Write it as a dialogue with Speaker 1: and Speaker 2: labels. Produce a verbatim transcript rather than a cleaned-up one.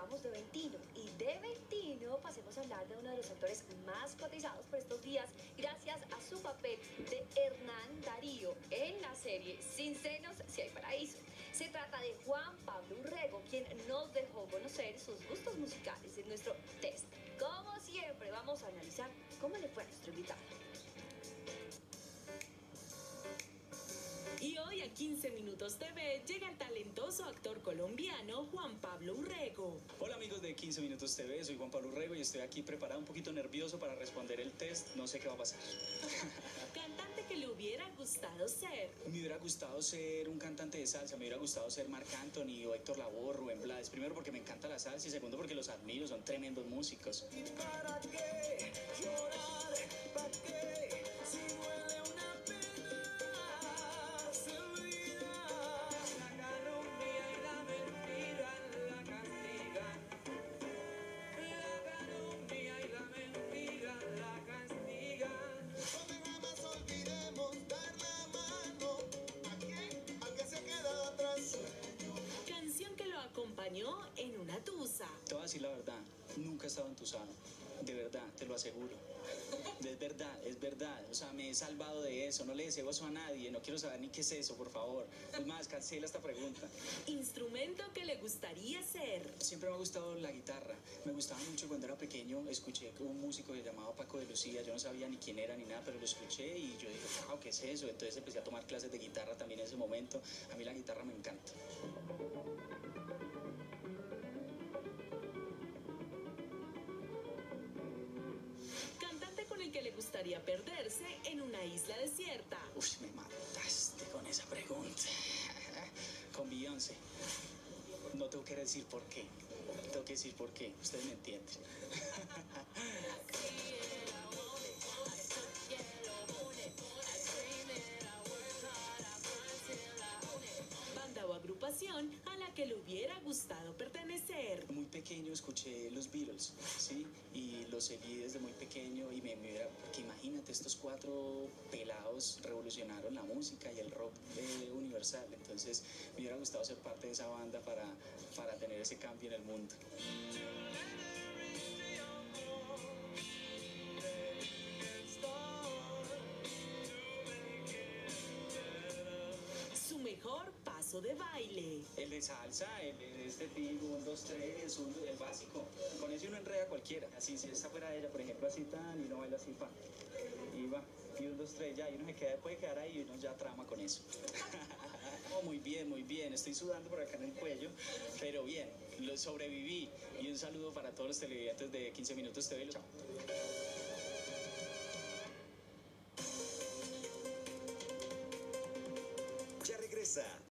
Speaker 1: hablábamos de Ventino. Y de Ventino pasemos a hablar de uno de los actores más cotizados por estos días, gracias a su papel de Hernán Darío en la serie Sin senos, si hay paraíso. Se trata de Juan Pablo Urrego, quien nos dejó conocer sus gustos musicales en nuestro test. Como siempre, vamos a analizar cómo le fue a nuestro invitado.
Speaker 2: Y hoy a quince Minutos T V llega el talentoso actor colombiano Juan Pablo Urrego.
Speaker 3: Hola amigos de quince Minutos T V, soy Juan Pablo Urrego y estoy aquí preparado, un poquito nervioso para responder el test, no sé qué va a pasar.
Speaker 2: Cantante que le hubiera gustado ser.
Speaker 3: Me hubiera gustado ser un cantante de salsa, me hubiera gustado ser Marc Anthony o Héctor Lavoe, Rubén Blades. Primero porque me encanta la salsa y segundo porque los admiro, son tremendos músicos. ¿Y para qué llorar? ¿Para qué? Si duele una pena, se olvida. La calumnia y la mentira la castigan. La calumnia y la mentira la castigan. No jamás olvidemos dar la mano a quien, al que se queda atrás.
Speaker 2: Canción que lo acompañó en una tusa.
Speaker 3: Te voy a decir la verdad, nunca he estado entusado, de verdad, te lo aseguro. Es verdad, es verdad, o sea, me he salvado de eso, no le deseo eso a nadie, no quiero saber ni qué es eso, por favor. Es más, cancela esta pregunta.
Speaker 2: Instrumento que le gustaría ser.
Speaker 3: Siempre me ha gustado la guitarra, me gustaba mucho cuando era pequeño, escuché que un músico que se llamaba Paco de Lucía, yo no sabía ni quién era ni nada, pero lo escuché y yo dije, wow, ¿qué es eso? Entonces empecé a tomar clases de guitarra también en ese momento, a mí la guitarra me encanta.
Speaker 2: Con el que le gustaría perderse en una isla desierta.
Speaker 3: Uf, me mataste con esa pregunta. Con Beyoncé. No tengo que decir por qué. Tengo que decir por qué. Ustedes me entienden.
Speaker 2: Banda o agrupación a la que le hubiera gustado pertenecer.
Speaker 3: Muy pequeño escuché los Beatles, ¿sí? Y los seguí desde muy pequeño y me, me hubiera, porque imagínate, estos cuatro pelados revolucionaron la música y el rock eh, universal, entonces me hubiera gustado ser parte de esa banda para, para tener ese cambio en el mundo.
Speaker 2: Su mejor paso de baile.
Speaker 3: El de salsa, el de este tipo, un, dos, tres, un, el básico. Con eso uno enreda a cualquiera. Así, si está fuera de ella, por ejemplo, así tan, y uno baila así, pa. Y va, y un, dos, tres, ya, y uno se queda, puede quedar ahí y uno ya trama con eso. Oh, muy bien, muy bien. Estoy sudando por acá en el cuello, pero bien, lo sobreviví. Y un saludo para todos los televidentes de quince Minutos T V. Chao.
Speaker 4: Ya regresa